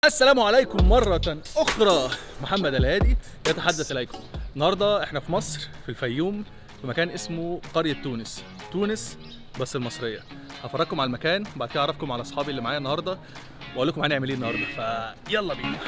السلام عليكم مرة أخرى. محمد الهادي يتحدث إليكم. النهاردة إحنا في مصر في الفيوم في مكان اسمه قرية تونس. تونس بس المصرية. هفرجكم على المكان وبعد كده أعرفكم على أصحابي اللي معايا النهاردة وأقول لكم هنعمل إيه النهاردة، فيلا بينا.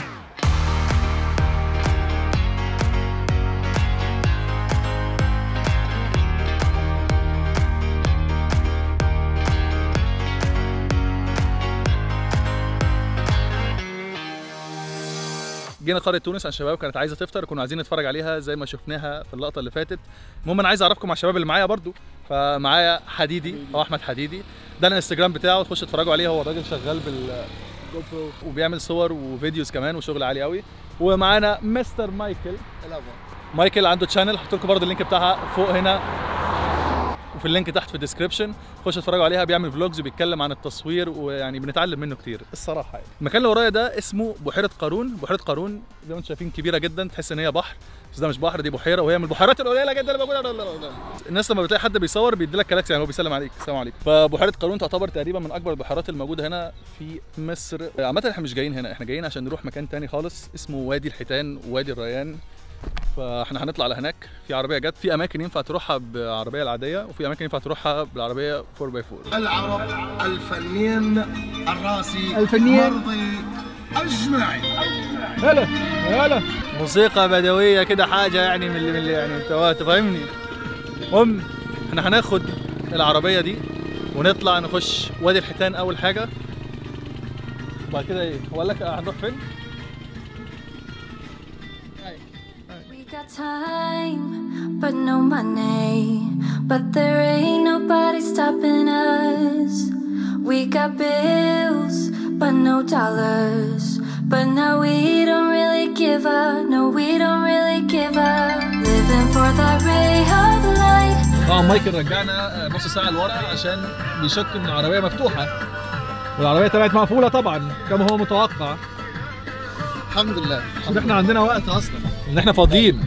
جينا قرية تونس عشان الشباب كانت عايزه تفطر، كنا عايزين نتفرج عليها زي ما شفناها في اللقطه اللي فاتت. المهم انا عايز اعرفكم على الشباب اللي معايا برضو. فمعايا حديدي او احمد حديدي، ده الانستجرام بتاعه، تخش تتفرجوا عليه. هو الراجل شغال بالجو برو وبيعمل صور وفيديوز كمان وشغل عالي قوي. ومعانا مستر مايكل. مايكل عنده تشانل، هحط لكم برضو اللينك بتاعها فوق هنا وفي اللينك تحت في الديسكربشن. خش اتفرجوا عليها، بيعمل فلوجز وبيتكلم عن التصوير ويعني بنتعلم منه كتير الصراحه. يعني المكان اللي ورايا ده اسمه بحيره قارون. بحيره قارون زي ما انتم شايفين كبيره جدا، تحس ان هي بحر بس ده مش بحر، دي بحيره وهي من البحيرات القليله جدا اللي موجوده. الناس لما بتلاقي حد بيصور بيدي لك كلاكس، يعني هو بيسلم عليك السلام عليكم. فبحيره قارون تعتبر تقريبا من اكبر البحيرات الموجوده هنا في مصر. عامه احنا مش جايين هنا، احنا جايين عشان نروح مكان تاني خالص اسمه وادي الحيتان ووادي الريان. فاحنا هنطلع لهناك. في عربيه جت، في اماكن ينفع تروحها بالعربيه العاديه وفي اماكن ينفع تروحها بالعربيه 4x4. العرب الفنيين الراسي الفنيين مرضي اجمعين. هلا هلا موسيقى بدويه كده، حاجه يعني من اللي يعني انت فاهمني. المهم احنا هناخد العربيه دي ونطلع نخش وادي الحيتان اول حاجه. وبعد كده ايه هو قال لك هنروح فين؟ Got time, but no money. But there ain't nobody stopping us. We got bills, but no dollars. But now we don't really give up. No, we don't really give up. Living for that ray of light. مايكل رجعنا نص ساعة لورا عشان بيشك ان العربية مفتوحة والعربية طلعت مقفولة طبعا كما هو متوقع. الحمد لله عشان احنا عندنا وقت اصلا ان احنا فاضيين.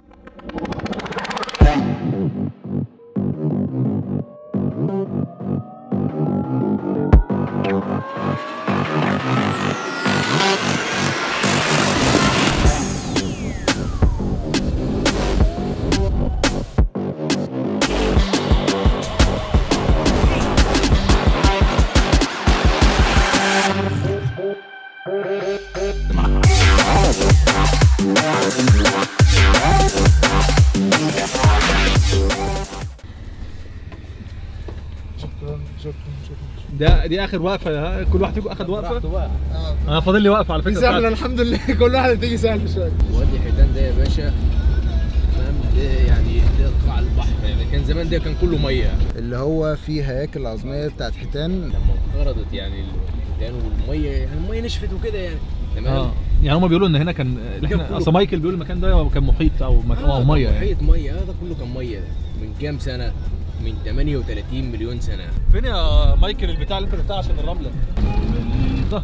دي اخر وقفه، كل واحد فيكم اخد وقفه. انا فاضل لي وقفه على فكره سهله الحمد لله. كل واحده بتيجي سهله شويه. وادي الحيتان ده يا باشا فاهم، ده يعني ده قاع البحر، يعني كان زمان ده كان كله ميه، اللي هو فيه هياكل عظميه بتاعت حيتان لما انقرضت يعني الحيتان والميه، يعني الميه نشفت وكده يعني تمام. يعني هما بيقولوا ان هنا كان احنا اصل مايكل بيقول المكان ده كان محيط او ميه يعني. محيط ميه، هذا كله كان ميه. ده من كام سنه؟ من 38 مليون سنه. فين يا مايكل البتاع اللي انت جبتها عشان الرمله؟ ده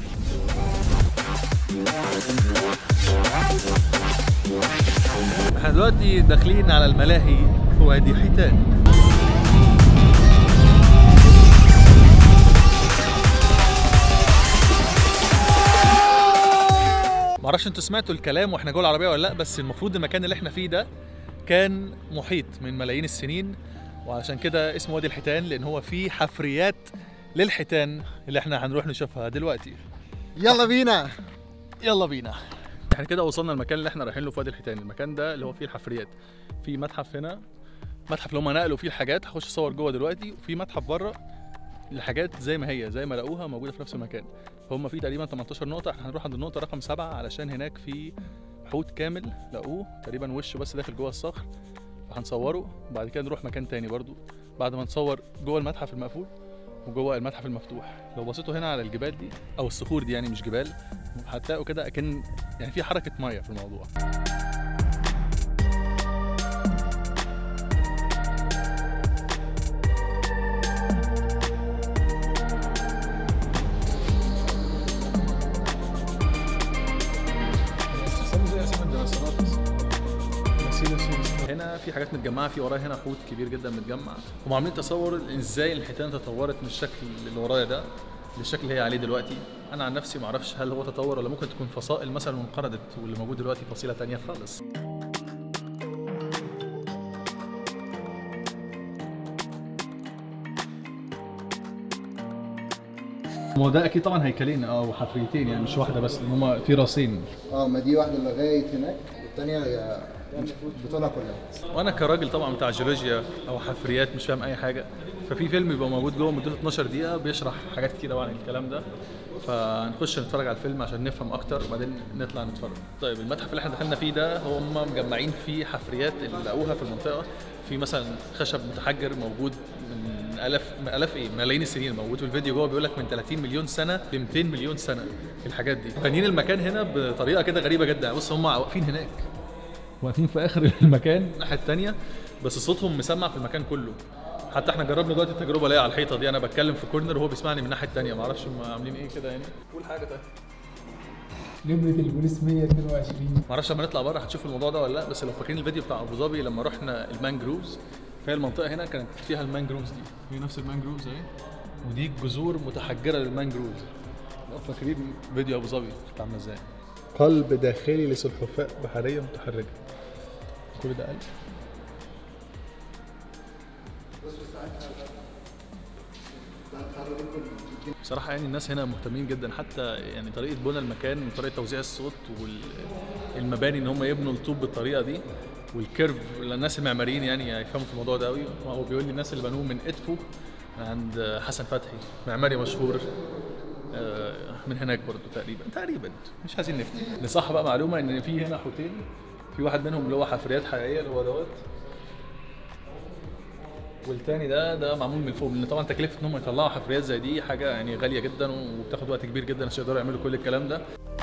احنا دلوقتي داخلين على الملاهي في وادي حيتان. معرفش انتوا سمعتوا الكلام واحنا جوه العربيه ولا لا، بس المفروض المكان اللي احنا فيه ده كان محيط من ملايين السنين، وعشان كده اسمه وادي الحيتان لان هو فيه حفريات للحيتان اللي احنا هنروح نشوفها دلوقتي. يلا بينا يلا بينا. احنا كده وصلنا المكان اللي احنا رايحين له في وادي الحيتان. المكان ده اللي هو فيه الحفريات. في متحف هنا، متحف اللي هم نقلوا فيه الحاجات، هخش اصور جوه دلوقتي. وفي متحف بره الحاجات زي ما هي زي ما لقوها موجوده في نفس المكان. فهم في تقريبا 18 نقطه، احنا هنروح عند النقطه رقم 7 علشان هناك في حوت كامل لقوه تقريبا وشه بس داخل جوه الصخر، فهنصوره. وبعد كده نروح مكان تاني برضو بعد ما نصور جوه المتحف المقفول وجوه المتحف المفتوح. لو بصيتوا هنا على الجبال دي او الصخور دي، يعني مش جبال، هتلاقوا كده اكن يعني في حركه ميه في الموضوع. هنا في حاجات متجمعه، في ورايا هنا حوت كبير جدا متجمع، هم عاملين تصور ازاي الحيتان تطورت من الشكل اللي ورايا ده للشكل اللي هي عليه دلوقتي. انا عن نفسي ما اعرفش هل هو تطور ولا ممكن تكون فصائل مثلا انقرضت واللي موجود دلوقتي فصيله تانية خالص. هو ده اكيد طبعا هيكلين او حفريتين يعني مش واحده بس، ان هم في راسين. ما دي واحده لغايه هناك والثانيه هي بطولها كلها. وانا كراجل طبعا بتاع جيولوجيا او حفريات مش فاهم اي حاجه، ففي فيلم يبقى موجود جوه مدته 12 دقيقه بيشرح حاجات كتير قوي عن الكلام ده، فنخش نتفرج على الفيلم عشان نفهم اكتر وبعدين نطلع نتفرج. طيب المتحف اللي احنا دخلنا فيه ده هم مجمعين فيه حفريات اللي لقوها في المنطقه، في مثلا خشب متحجر موجود من الاف ايه ملايين السنين، موجود في الفيديو جوه بيقول لك من 30 مليون سنه ل 200 مليون سنه. الحاجات دي بانيين المكان هنا بطريقه كده غريبه جدا. بص هم واقفين هناك، واقفين في اخر المكان الناحيه الثانيه، بس صوتهم مسمع في المكان كله. حتى احنا جربنا دلوقتي التجربه اللي هي على الحيطه دي، انا بتكلم في كورنر وهو بيسمعني من الناحيه الثانيه، ما اعرفش هم عاملين ايه كده يعني. قول حاجه طيب. نمرة البوليس 122. ما اعرفش لما نطلع بره هتشوفوا الموضوع ده ولا لا، بس لو فاكرين الفيديو بتاع ابو ظبي لما رحنا المانجروفز، فهي المنطقه هنا كانت فيها المانجروفز دي، هي نفس المانجروفز اهي، ودي جذور متحجره للمانجروفز. لو فاكرين فيديو ابو ظبي كانت عامله ازاي. قلب داخلي لسلحفاة بحريه متحركه. كل ده قلب. بصراحة يعني الناس هنا مهتمين جدا، حتى يعني طريقة بناء المكان وطريقة توزيع الصوت والمباني ان هم يبنوا الطوب بالطريقة دي والكيرف. الناس المعماريين يعني هيفهموا في الموضوع ده قوي. هو بيقول لي الناس اللي بنوه من ادفو عند حسن فتحي معماري مشهور من هناك برضه تقريبا مش عايزين نفتي. نصح بقى معلومة ان في هنا حوتين، في واحد منهم اللي هو حفريات حقيقية اللي هو دوت، والتاني ده معمول من فوق، لان طبعا تكلفه ان هم يطلعوا حفريات زي دي حاجه يعني غاليه جدا وبتاخد وقت كبير جدا عشان يقدروا يعملوا كل الكلام ده.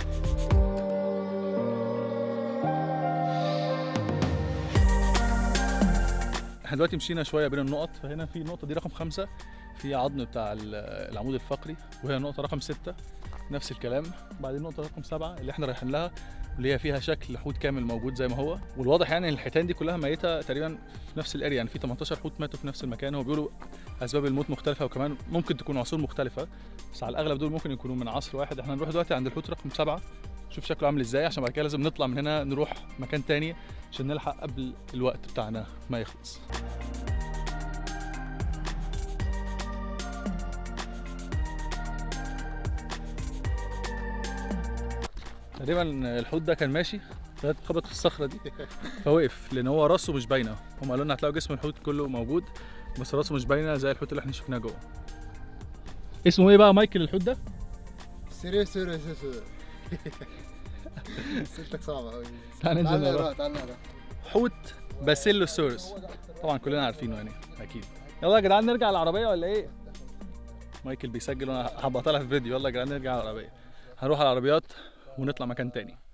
احنا دلوقتي مشينا شويه بين النقط، فهنا في النقطه دي رقم 5 في عظم بتاع العمود الفقري، وهي النقطه رقم 6 نفس الكلام. بعدين النقطه رقم 7 اللي احنا رايحين لها واللي هي فيها شكل حوت كامل موجود زي ما هو، والواضح يعني الحيتان دي كلها ميته تقريبا في نفس الاريا، يعني في 18 حوت ماتوا في نفس المكان. هو بيقولوا اسباب الموت مختلفه وكمان ممكن تكون عصور مختلفه، بس على الاغلب دول ممكن يكونوا من عصر واحد. احنا هنروح دلوقتي عند الحوت رقم 7 نشوف شكله عامل ازاي، عشان بعد كده لازم نطلع من هنا نروح مكان تاني عشان نلحق قبل الوقت بتاعنا ما يخلص. تقريبا الحوت ده كان ماشي لغايه خبط في الصخره دي فوقف، لان هو راسه مش باينه. هم قالوا لنا هتلاقوا جسم الحوت كله موجود بس راسه مش باينه زي الحوت اللي احنا شفناه جوه. اسمه ايه بقى مايكل الحوت ده؟ سيري سيرتك صعبه قوي. تعال ننزل تعال نروح. حوت باسيلوسورس، طبعا كلنا عارفينه يعني اكيد. يلا يا جدعان نرجع العربيه ولا ايه؟ مايكل بيسجل وانا هبقى طالع في الفيديو. يلا يا جدعان نرجع على العربيه، هنروح على العربيات ونطلع مكان تاني.